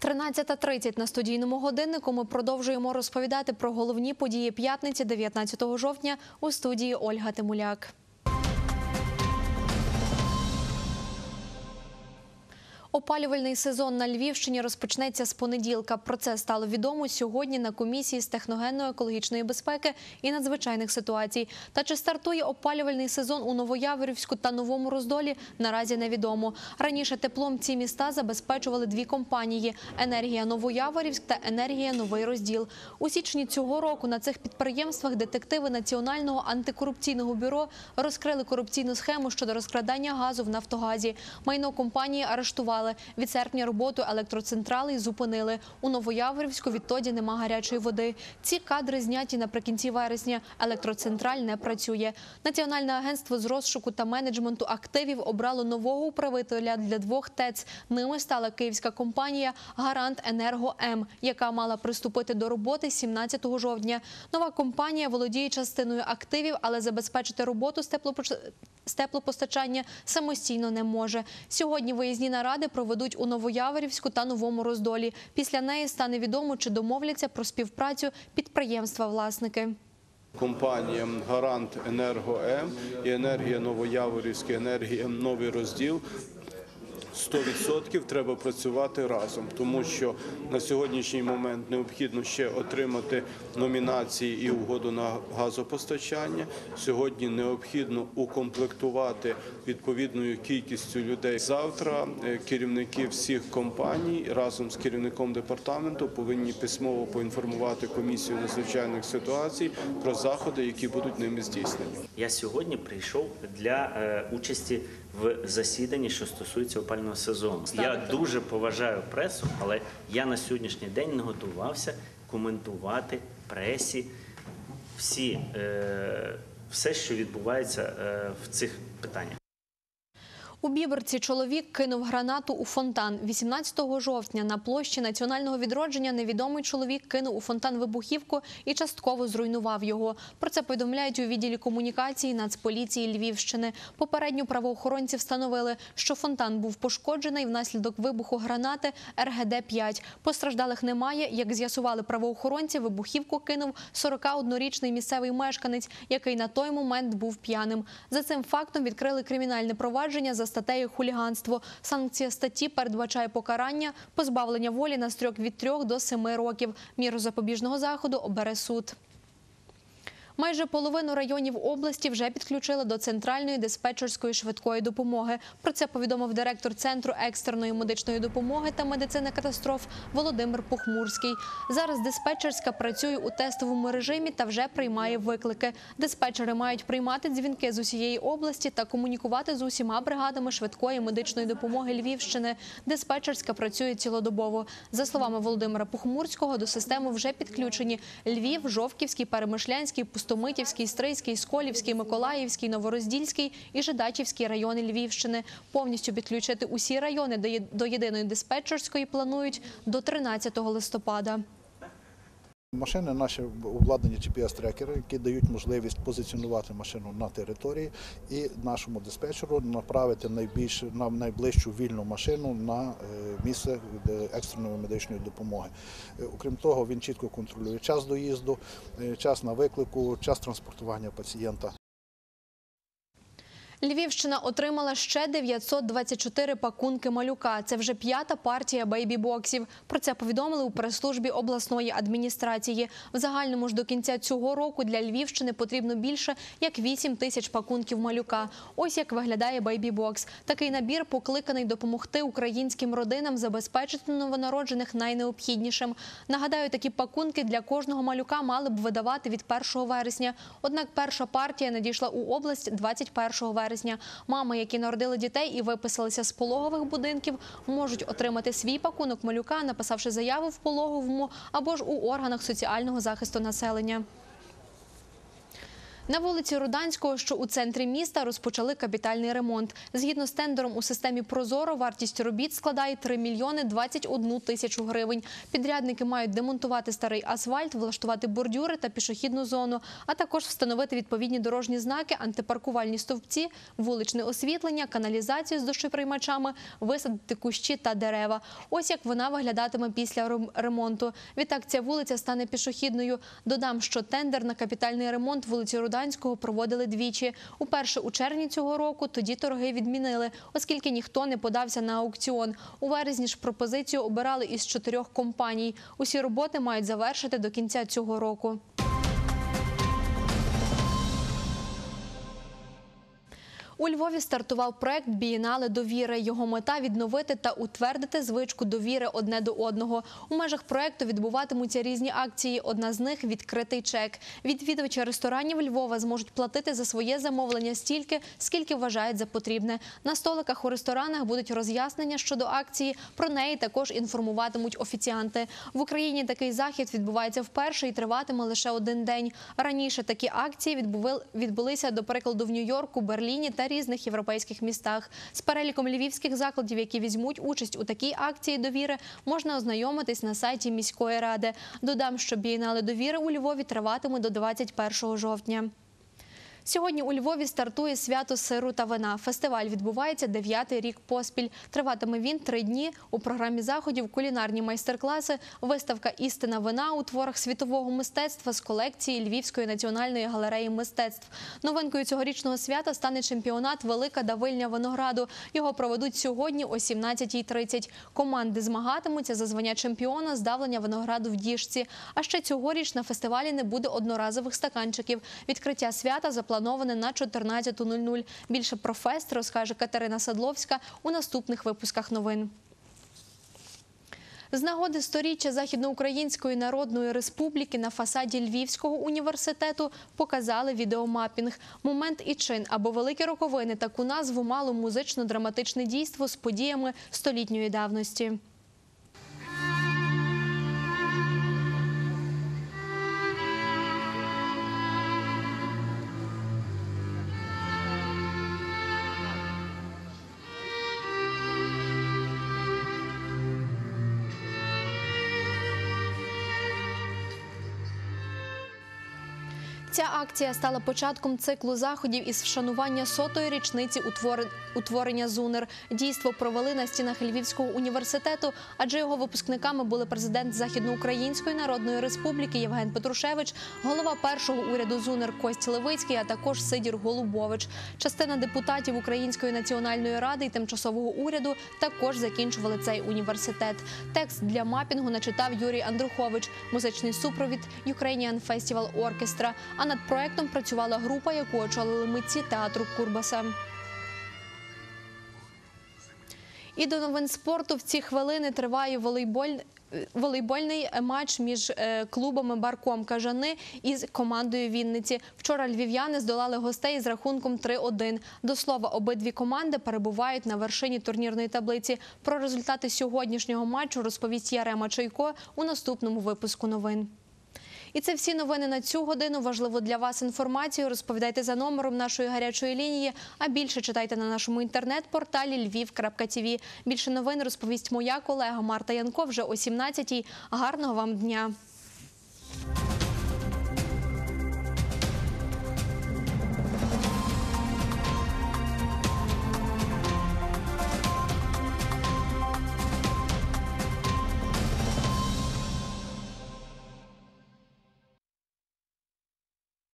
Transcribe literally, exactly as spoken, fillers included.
тринадцята тридцять на студійному годиннику ми продовжуємо розповідати про головні події п'ятниці дев'ятнадцятого жовтня у студії Ольга Тимуляк. Опалювальний сезон на Львівщині розпочнеться з понеділка. Про це стало відомо сьогодні на комісії з техногенно-екологічної безпеки і надзвичайних ситуацій. Та чи стартує опалювальний сезон у Новояворівську та Новому Роздолі, наразі невідомо. Раніше теплом ці міста забезпечували дві компанії – «Енергія Новояворівськ» та «Енергія Новий Розділ». У січні цього року на цих підприємствах детективи Національного антикорупційного бюро розкрили корупційну схему щодо розкрадання газу в «Нафтогазі». Майно компанії арештували. Від серпня роботу електроцентралей зупинили. У Новояворівську відтоді нема гарячої води. Ці кадри зняті наприкінці вересня. Електроцентраль не працює. Національне агентство з розшуку та менеджменту активів обрало нового управителя для двох ТЕЦ. Ними стала київська компанія «Гарант Енерго М», яка мала приступити до роботи сімнадцятого жовтня. Нова компанія володіє частиною активів, але забезпечити роботу з теплопостачання з теплопостачання самостійно не може. Сьогодні виїзні наради проведуть у Новояворівську та Новому Роздолі. Після неї стане відомо, чи домовляться про співпрацю підприємства-власники. Компанія «Гарант Енерго М» і «Енергія Новояворівська», «Енергія Новий Розділ» сто відсотків треба працювати разом, тому що на сьогоднішній момент необхідно ще отримати номінації і угоду на газопостачання. Сьогодні необхідно укомплектувати відповідною кількістю людей. Завтра керівники всіх компаній разом з керівником департаменту повинні письмово поінформувати комісію надзвичайних ситуацій про заходи, які будуть ними здійснені. Я сьогодні прийшов для е, участі в засіданні, що стосується опалювального сезону. Я дуже поважаю пресу, але я на сьогоднішній день не готувався коментувати пресі всі, е, все, що відбувається е, в цих питаннях. У Бібрці чоловік кинув гранату у фонтан. вісімнадцятого жовтня на площі Національного відродження невідомий чоловік кинув у фонтан вибухівку і частково зруйнував його. Про це повідомляють у відділі комунікації Нацполіції Львівщини. Попередньо правоохоронці встановили, що фонтан був пошкоджений внаслідок вибуху гранати ер ге де п'ять. Постраждалих немає. Як з'ясували правоохоронці, вибухівку кинув сорокаоднорічний місцевий мешканець, який на той момент був п'яним. За цим фактом відкрили кримінальне провадження за статтею «Хуліганство». Санкція статті передбачає покарання – позбавлення волі на строк від трьох до семи років. Міру запобіжного заходу обере суд. Майже половину районів області вже підключили до центральної диспетчерської швидкої допомоги. Про це повідомив директор Центру екстреної медичної допомоги та медицини катастроф Володимир Похмурський. Зараз диспетчерська працює у тестовому режимі та вже приймає виклики. Диспетчери мають приймати дзвінки з усієї області та комунікувати з усіма бригадами швидкої медичної допомоги Львівщини. Диспетчерська працює цілодобово. За словами Володимира Похмурського, до системи вже підключені Львів, Жовківський, Перемишлянський, Пустомитівський, Стрийський, Сколівський, Миколаївський, Новороздільський і Жидачівський райони Львівщини. Повністю підключити усі райони до єдиної диспетчерської планують до тринадцятого листопада. Машини наші обладнані джі пі ес-трекери, які дають можливість позиціонувати машину на території і нашому диспетчеру направити найбільш, на найближчу вільну машину на місце екстреної медичної допомоги. Окрім того, він чітко контролює час доїзду, час на виклику, час транспортування пацієнта. Львівщина отримала ще дев'ятсот двадцять чотири пакунки малюка. Це вже п'ята партія бейбі-боксів. Про це повідомили у прес-службі обласної адміністрації. В загальному ж до кінця цього року для Львівщини потрібно більше, як вісім тисяч пакунків малюка. Ось як виглядає бейбі-бокс. Такий набір покликаний допомогти українським родинам забезпечити новонароджених найнеобхіднішим. Нагадаю, такі пакунки для кожного малюка мали б видавати від першого вересня. Однак перша партія надійшла у область двадцять першого вересня. Мами, які народили дітей і виписалися з пологових будинків, можуть отримати свій пакунок малюка, написавши заяву в пологовому або ж у органах соціального захисту населення. На вулиці Руданського, що у центрі міста, розпочали капітальний ремонт. Згідно з тендером у системі «Прозоро» вартість робіт складає три мільйони двадцять одну тисячу гривень. Підрядники мають демонтувати старий асфальт, влаштувати бордюри та пішохідну зону, а також встановити відповідні дорожні знаки, антипаркувальні стовпці, вуличне освітлення, каналізацію з дощоприймачами, висадити кущі та дерева. Ось як вона виглядатиме після ремонту. Відтак ця вулиця стане пішохідною. Додам, що тендер на капітальний ремонт вулиці Руданського проводили двічі. Уперше у червні цього року, тоді торги відмінили, оскільки ніхто не подався на аукціон. У березні ж пропозицію обирали із чотирьох компаній. Усі роботи мають завершити до кінця цього року. У Львові стартував проект «Бієнале довіри». Його мета – відновити та утвердити звичку довіри одне до одного. У межах проекту відбуватимуться різні акції. Одна з них – відкритий чек. Відвідувачі ресторанів Львова зможуть платити за своє замовлення стільки, скільки вважають за потрібне. На столиках у ресторанах будуть роз'яснення щодо акції. Про неї також інформуватимуть офіціанти. В Україні такий захід відбувається вперше і триватиме лише один день. Раніше такі акції відбулися, до прикладу, в Нью-Йорку, Берліні та різних європейських містах. З переліком львівських закладів, які візьмуть участь у такій акції довіри, можна ознайомитись на сайті міської ради. Додам, що «Бієнале довіри» у Львові триватиме до двадцять першого жовтня. Сьогодні у Львові стартує свято сиру та вина. Фестиваль відбувається дев'ятий рік поспіль. Триватиме він три дні. У програмі заходів кулінарні майстер-класи, виставка «Істина вина» у творах світового мистецтва з колекції Львівської національної галереї мистецтв. Новинкою цьогорічного свята стане чемпіонат «Велика давильня винограду». Його проведуть сьогодні о сімнадцятій тридцять. Команди змагатимуться за звання чемпіона з давлення винограду в діжці. А ще цьогоріч на фестивалі не буде одноразових стаканчиків. Відкриття свята заплановане Плановане на чотирнадцяту нуль нуль. Більше про фест розкаже Катерина Садловська у наступних випусках новин. З нагоди сторіччя Західноукраїнської Народної Республіки на фасаді Львівського університету показали відеомапінг. «Момент і чин» або «Великі роковини» – таку назву мало музично-драматичне дійство з подіями столітньої давності. Ця акція стала початком циклу заходів із вшанування сотої річниці утворення ЗУНР. Дійство провели на стінах Львівського університету, адже його випускниками були президент Західноукраїнської Народної Республіки Євген Петрушевич, голова першого уряду ЗУНР Кость Левицький, а також Сидір Голубович. Частина депутатів Української національної ради і тимчасового уряду також закінчували цей університет. Текст для мапінгу начитав Юрій Андрухович, музичний супровід Ukrainian Festival Orchestra. А над проектом працювала група, яку очолили митці театру Курбаса. І до новин спорту. В ці хвилини триває волейболь... волейбольний матч між клубами «Барком» Кажани із командою Вінниці. Вчора львів'яни здолали гостей з рахунком три один. До слова, обидві команди перебувають на вершині турнірної таблиці. Про результати сьогоднішнього матчу розповість Ярема Чайко у наступному випуску новин. І це всі новини на цю годину. Важливу для вас інформацію розповідайте за номером нашої гарячої лінії, а більше читайте на нашому інтернет-порталі львів крапка ті ві. Більше новин розповість моя колега Марта Янко вже о сімнадцятій. Гарного вам дня!